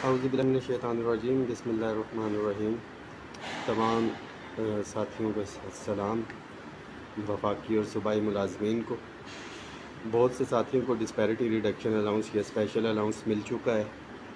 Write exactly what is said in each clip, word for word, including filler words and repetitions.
اعوذ باللہ من الشیطان الرجیم، بسم اللہ الرحمن الرحیم۔ تمام ساتھیوں کو السلام، وفاقی اور صوبائی ملازمین کو۔ بہت سے ساتھیوں کو ڈسپیرٹی ریڈکشن الاؤنس یا اسپیشل الاؤنس مل چکا ہے۔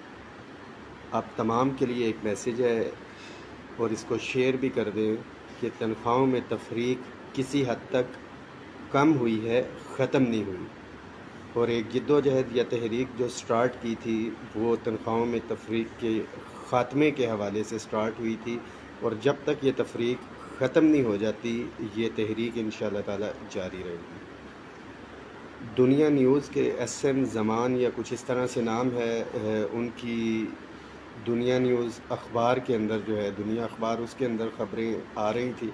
آپ تمام کے لیے ایک میسیج ہے اور اس کو شیئر بھی کر دیں کہ تنخواہوں میں تفریق کسی حد تک کم ہوئی ہے، ختم نہیں ہوئی، اور ایک جد و جہد یا تحریک جو سٹارٹ کی تھی وہ تنخواہوں میں تفریق کے خاتمے کے حوالے سے سٹارٹ ہوئی تھی، اور جب تک یہ تفریق ختم نہیں ہو جاتی یہ تحریک انشاءاللہ تعالی جاری رہے گی۔ دنیا نیوز کے ایس ایم زمان یا کچھ اس طرح سے نام ہے، ان کی دنیا نیوز اخبار کے اندر جو ہے دنیا اخبار، اس کے اندر خبریں آ رہی تھی،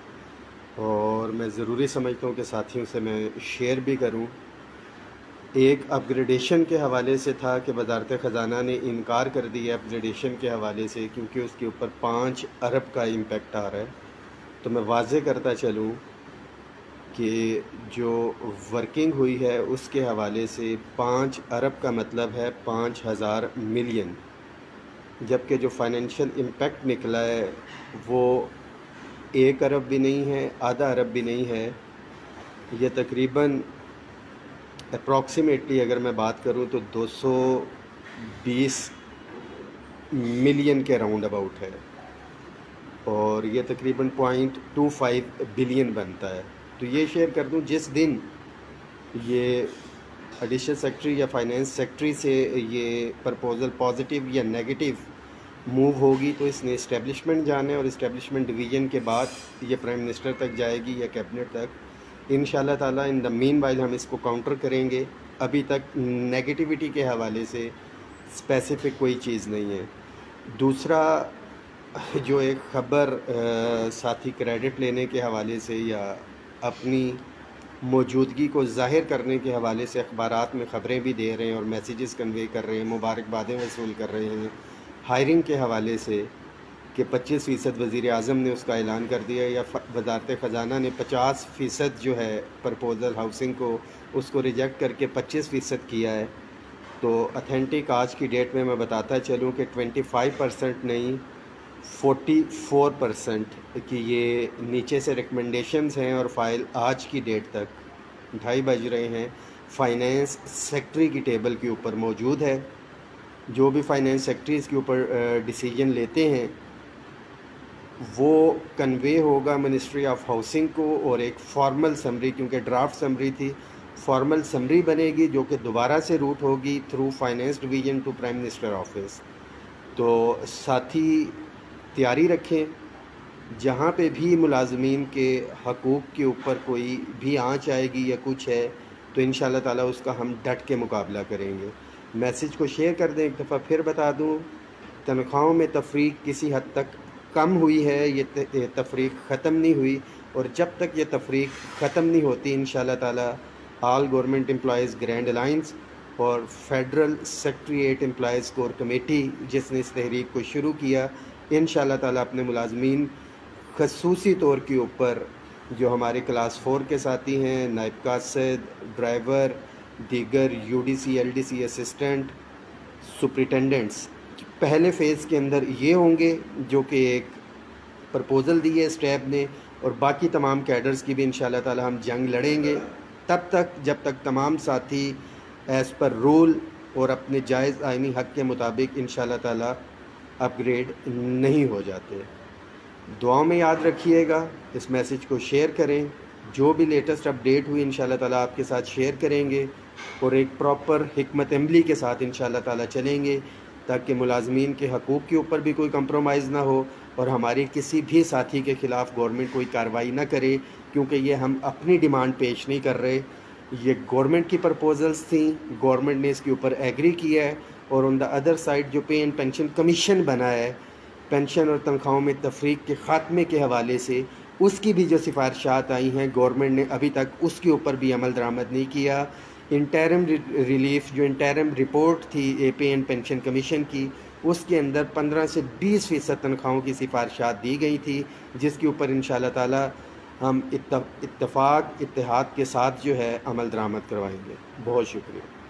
اور میں ضروری سمجھتا ہوں کہ ساتھیوں سے میں شیئر بھی کروں۔ ایک اپ گریڈیشن کے حوالے سے تھا کہ وزارت خزانہ نے انکار کر دیا اپ گریڈیشن کے حوالے سے، کیونکہ اس کے اوپر پانچ ارب کا امپیکٹ آ رہا ہے۔ تو میں واضح کرتا چلوں کہ جو ورکنگ ہوئی ہے اس کے حوالے سے پانچ ارب کا مطلب ہے پانچ ہزار ملین، جبکہ جو فائنینشیل امپیکٹ نکلا ہے وہ ایک ارب بھی نہیں ہے، آدھا ارب بھی نہیں ہے، یہ تقریباً اپروکسیمیٹلی اگر میں بات کروں تو دو سو بیس ملین کے راؤنڈ اباؤٹ ہے، اور یہ تقریباً پوائنٹ ٹو فائیو بلین بنتا ہے۔ تو یہ شیئر کر دوں، جس دن یہ ایڈیشنل سیکٹری یا فائنینس سیکٹری سے یہ پرپوزل پازیٹیو یا نیگیٹیو موو ہوگی تو اس نے اسٹیبلشمنٹ جانا ہے، اور اسٹیبلشمنٹ ڈویژن کے بعد یہ پرائم منسٹر تک جائے گی یا کیبنٹ تک انشاءاللہ تعالیٰ۔ ان دا مین وائل ہم اس کو کاؤنٹر کریں گے۔ ابھی تک نیگیٹیوٹی کے حوالے سے اسپیسیفک کوئی چیز نہیں ہے۔ دوسرا جو ایک خبر ساتھی کریڈٹ لینے کے حوالے سے یا اپنی موجودگی کو ظاہر کرنے کے حوالے سے اخبارات میں خبریں بھی دے رہے ہیں اور میسیجز کنوے کر رہے ہیں، مبارکبادیں وصول کر رہے ہیں ہائرنگ کے حوالے سے کہ پچیس فیصد وزیر اعظم نے اس کا اعلان کر دیا، یا وزارت خزانہ نے پچاس فیصد جو ہے پرپوزل ہاؤسنگ کو اس کو ریجیکٹ کر کے پچیس فیصد کیا ہے۔ تو اتھینٹک آج کی ڈیٹ میں میں بتاتا چلوں کہ ٹوینٹی فائیو پرسنٹ نہیں، فورٹی فور پرسنٹ کی یہ نیچے سے ریکمنڈیشنز ہیں، اور فائل آج کی ڈیٹ تک ڈھائی بج رہے ہیں فائنینس سیکٹری کی ٹیبل کے اوپر موجود ہے۔ جو بھی فائنینس سیکٹریز کے اوپر ڈیسیجن لیتے ہیں وہ کنوے ہوگا منسٹری آف ہاؤسنگ کو، اور ایک فارمل سمری، کیونکہ ڈرافٹ سمری تھی، فارمل سمری بنے گی جو کہ دوبارہ سے روٹ ہوگی through finance division to prime minister office. تو ساتھی تیاری رکھیں، جہاں پہ بھی ملازمین کے حقوق کے اوپر کوئی بھی آنچ آئے گی یا کچھ ہے تو انشاءاللہ تعالیٰ اس کا ہم ڈٹ کے مقابلہ کریں گے۔ میسیج کو شیئر کر دیں۔ ایک دفعہ پھر بتا دوں، تنخواہوں میں تفریق کسی حد تک کم ہوئی ہے، یہ تفریق ختم نہیں ہوئی، اور جب تک یہ تفریق ختم نہیں ہوتی انشاءاللہ تعالیٰ all government employees grand alliance اور federal secretariat employees core committee جس نے اس تحریک کو شروع کیا انشاءاللہ تعالیٰ اپنے ملازمین خصوصی طور کے اوپر جو ہمارے کلاس فور کے ساتھی ہیں، نائب قاصد، ڈرائیور، دیگر U D C L D C assistant, superintendents, پہلے فیز کے اندر یہ ہوں گے جو کہ ایک پرپوزل دی ہے اسٹیب نے، اور باقی تمام کیڈرز کی بھی انشاءاللہ تعالیٰ ہم جنگ لڑیں گے تب تک جب تک تمام ساتھی ایز پر رول اور اپنے جائز آئینی حق کے مطابق انشاءاللہ تعالیٰ اپ گریڈ نہیں ہو جاتے۔ دعاؤں میں یاد رکھیے گا، اس میسیج کو شیئر کریں، جو بھی لیٹسٹ اپڈیٹ ہوئی انشاءاللہ تعالیٰ آپ کے ساتھ شیئر کریں گے، اور ایک پراپر حکمت عملی کے ساتھ انشاءاللہ تعالیٰ چلیں گے تاکہ ملازمین کے حقوق کے اوپر بھی کوئی کمپرومائز نہ ہو، اور ہماری کسی بھی ساتھی کے خلاف گورنمنٹ کوئی کارروائی نہ کرے، کیونکہ یہ ہم اپنی ڈیمانڈ پیش نہیں کر رہے، یہ گورنمنٹ کی پرپوزلز تھیں، گورنمنٹ نے اس کے اوپر ایگری کیا ہے، اور آن دا ادر سائڈ جو پے اینڈ پینشن کمیشن بنا ہے پینشن اور تنخواہوں میں تفریق کے خاتمے کے حوالے سے، اس کی بھی جو سفارشات آئی ہیں گورنمنٹ نے ابھی تک اس کے اوپر بھی عمل درآمد نہیں کیا۔ انٹرم ریلیف جو انٹرم رپورٹ تھی a pay and pension commission کی، اس کے اندر پندرہ سے بیس فیصد تنخواہوں کی سفارشات دی گئی تھی، جس کے اوپر انشاءاللہ تعالیٰ ہم اتفاق اتحاد کے ساتھ جو ہے عمل درآمد کروائیں گے۔ بہت شکریہ۔